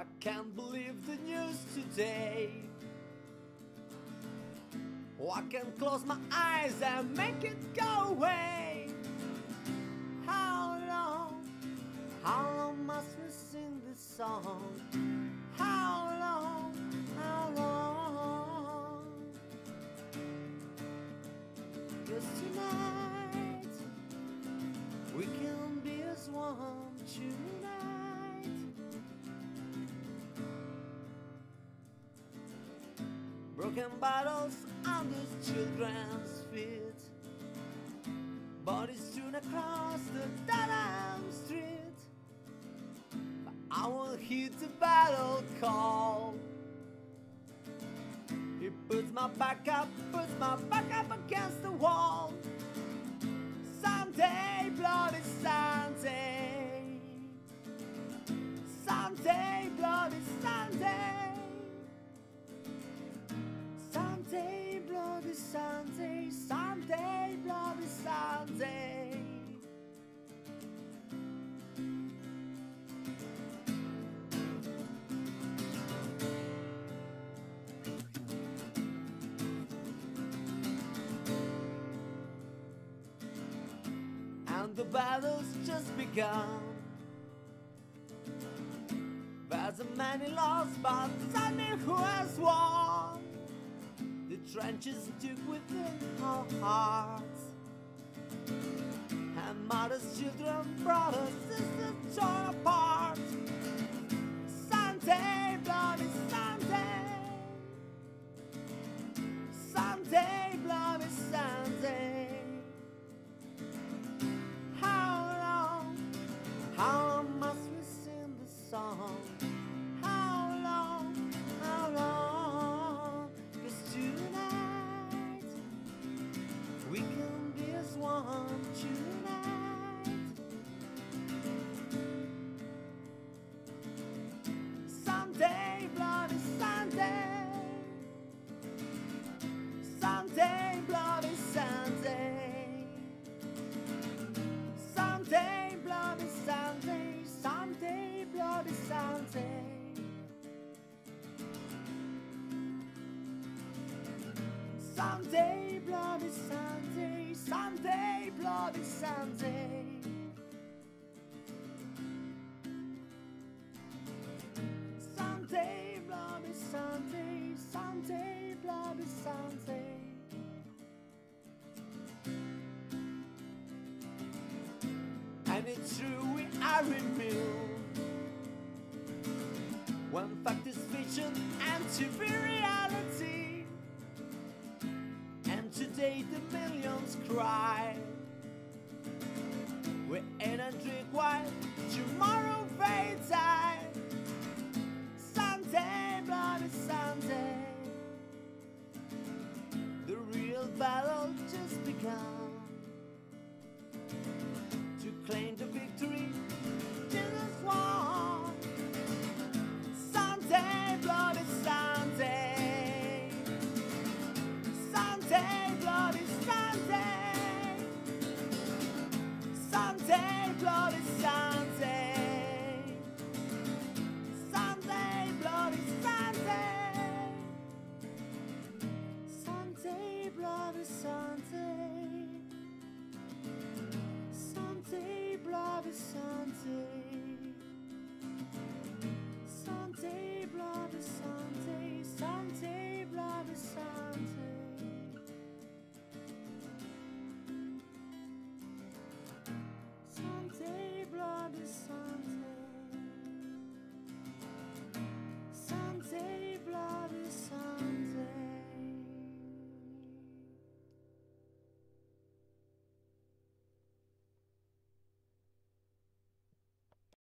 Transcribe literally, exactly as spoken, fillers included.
I can't believe the news today. Oh, I can close my eyes and make it go away. How long, how long must we sing this song? How long, how long? 'Cause tonight we can be as one tonight. Broken bottles under children's feet, bodies strewn across the dead-end street. But I will heed the battle call. He puts my back up, puts my back up against the wall. Sunday, bloody Sunday. Sunday, bloody Sunday. Sunday, bloody Sunday. Sunday, bloody Sunday. And the battle's just begun. There's a many lost, but tell me who has won. The trenches took within our hearts, and mothers, children, brothers, sisters torn apart. Sunday, bloody Sunday. Sunday, bloody Sunday. How long, how long must we sing the song? How long, how long? 'Cause tonight we can be as one tonight. Sunday, bloody Sunday. Sunday, bloody Sunday. Sunday, bloody Sunday. Sunday, bloody Sunday. Sunday, bloody Sunday. Sunday, bloody Sunday. Sunday, bloody Sunday. Sunday, bloody Sunday. And it's true, we are immune when fact is fiction and T V reality. And today the millions cry, we ain't and drink wine, tomorrow they die. Sunday, bloody Sunday. The real battle just begun. To claim the victory, Jesus won. Sunday, bloody Sunday. Sunday, bloody Sunday. Sunday, bloody Sunday. Sunday, bloody Sunday. Sunday, bloody Sunday. Sunday, bloody Sunday.